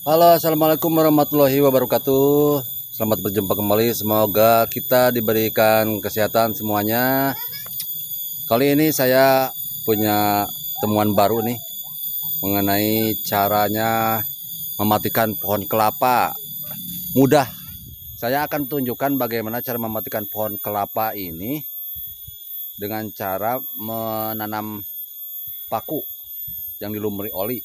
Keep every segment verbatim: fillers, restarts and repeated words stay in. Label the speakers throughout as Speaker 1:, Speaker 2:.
Speaker 1: Halo, assalamualaikum warahmatullahi wabarakatuh. Selamat berjumpa kembali. Semoga kita diberikan kesehatan semuanya. Kali ini saya punya temuan baru nih mengenai caranya mematikan pohon kelapa. Mudah. Saya akan tunjukkan bagaimana cara mematikan pohon kelapa ini dengan cara menanam paku yang dilumuri oli.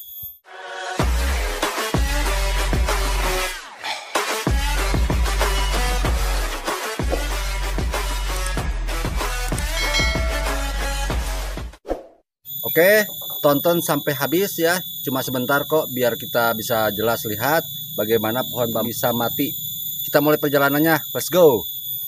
Speaker 1: Oke, tonton sampai habis ya. Cuma sebentar kok biar kita bisa jelas lihat bagaimana pohon bambu bisa mati. Kita mulai perjalanannya. Let's go.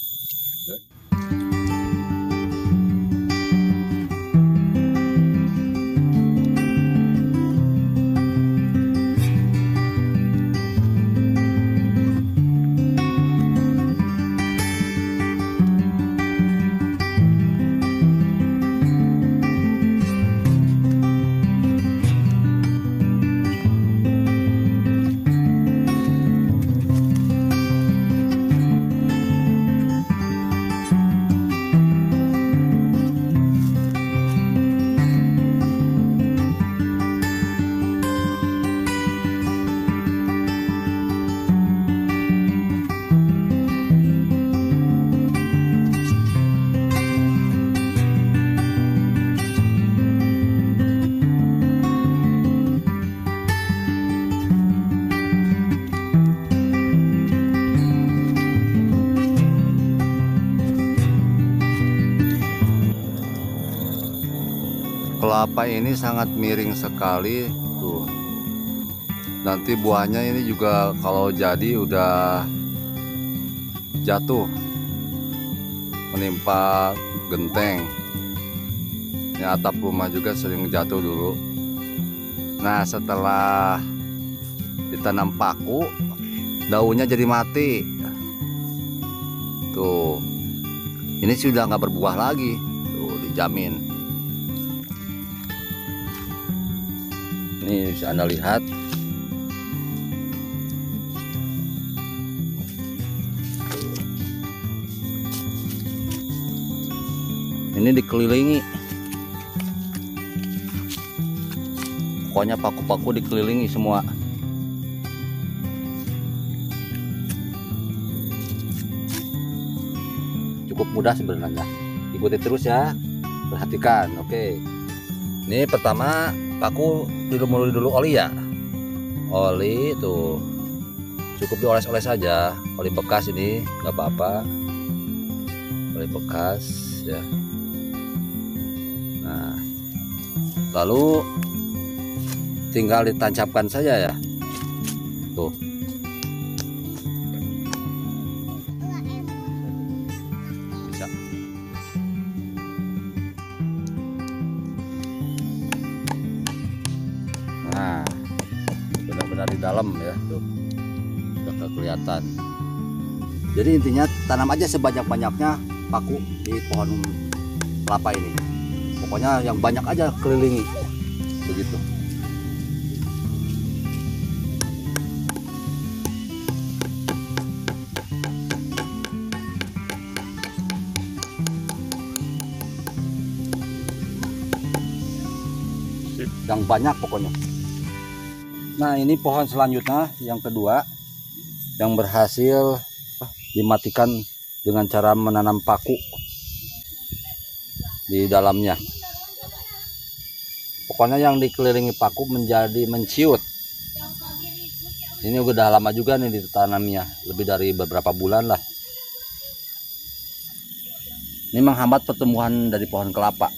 Speaker 1: Kelapa ini sangat miring sekali tuh. Nanti buahnya ini juga kalau jadi udah jatuh menimpa genteng. Ini atap rumah juga sering jatuh dulu. Nah, setelah ditanam paku, daunnya jadi mati. Tuh. Ini sudah nggak berbuah lagi. Tuh, dijamin. Ini bisa Anda lihat. Ini dikelilingi. Pokoknya paku-paku dikelilingi semua. Cukup mudah sebenarnya. Ikuti terus ya. Perhatikan, oke. Ini pertama paku dilumuri dulu oli ya. Oli tuh cukup dioles-oles saja. Oli bekas ini nggak apa-apa. Oli bekas ya. Nah, lalu tinggal ditancapkan saja ya. Tuh. Bisa. Nah, benar-benar di dalam ya, tuh udah kelihatan. Jadi intinya tanam aja sebanyak-banyaknya paku di pohon kelapa ini. Pokoknya yang banyak aja kelilingi, begitu. Yang banyak pokoknya. Nah, ini pohon selanjutnya yang kedua yang berhasil dimatikan dengan cara menanam paku di dalamnya. Pokoknya yang dikelilingi paku menjadi menciut. Ini udah lama juga nih ditanamnya, lebih dari beberapa bulan lah. Ini menghambat pertumbuhan dari pohon kelapa.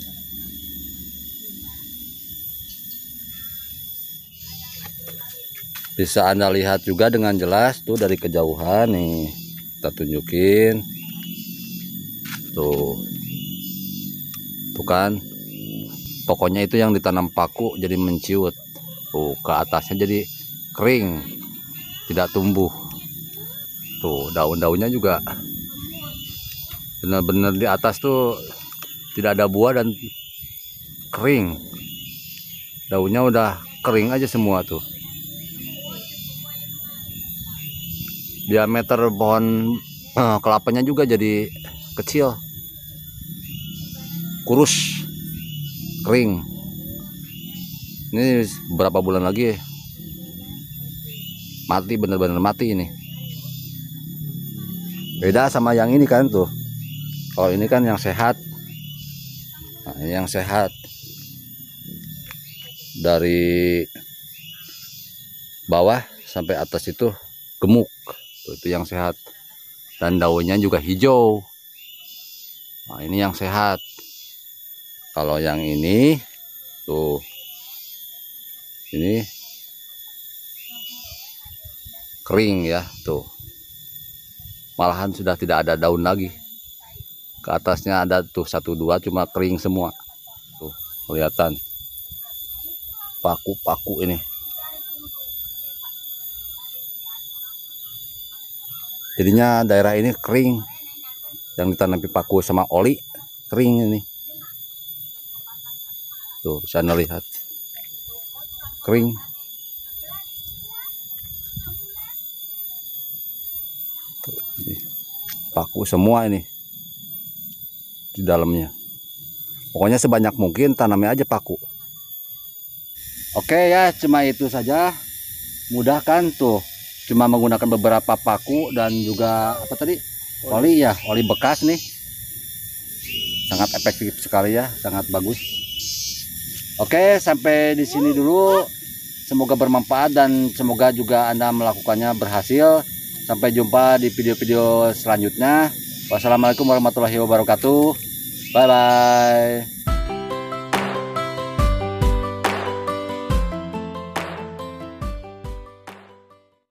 Speaker 1: Bisa Anda lihat juga dengan jelas tuh dari kejauhan nih. Kita tunjukin. Tuh. Tuh kan. Pokoknya itu yang ditanam paku jadi menciut. Tuh, ke atasnya jadi kering. Tidak tumbuh. Tuh, daun-daunnya juga benar-benar di atas tuh tidak ada buah dan kering. Daunnya udah kering aja semua tuh. diameter pohon eh, kelapanya juga jadi kecil, kurus, kering. Ini berapa bulan lagi mati, bener-bener mati ini. Beda sama yang ini kan tuh. Kalau ini kan yang sehat. Nah, ini yang sehat. Dari bawah sampai atas itu gemuk. Tuh, itu yang sehat. Dan daunnya juga hijau. Nah, ini yang sehat. Kalau yang ini tuh, ini kering ya tuh, malahan sudah tidak ada daun lagi. Ke atasnya ada tuh satu dua, cuma kering semua tuh, kelihatan paku-paku ini. Jadinya daerah ini kering, yang ditanami paku sama oli kering ini tuh, bisa melihat kering. Paku semua ini di dalamnya. Pokoknya sebanyak mungkin tanamnya aja paku. Oke ya, cuma itu saja. Mudah kan tuh, cuma menggunakan beberapa paku dan juga apa tadi, oli ya, oli bekas nih. Sangat efektif sekali ya, sangat bagus. Oke, sampai di sini dulu. Semoga bermanfaat dan semoga juga Anda melakukannya berhasil. Sampai jumpa di video-video selanjutnya. Wassalamualaikum warahmatullahi wabarakatuh. Bye bye.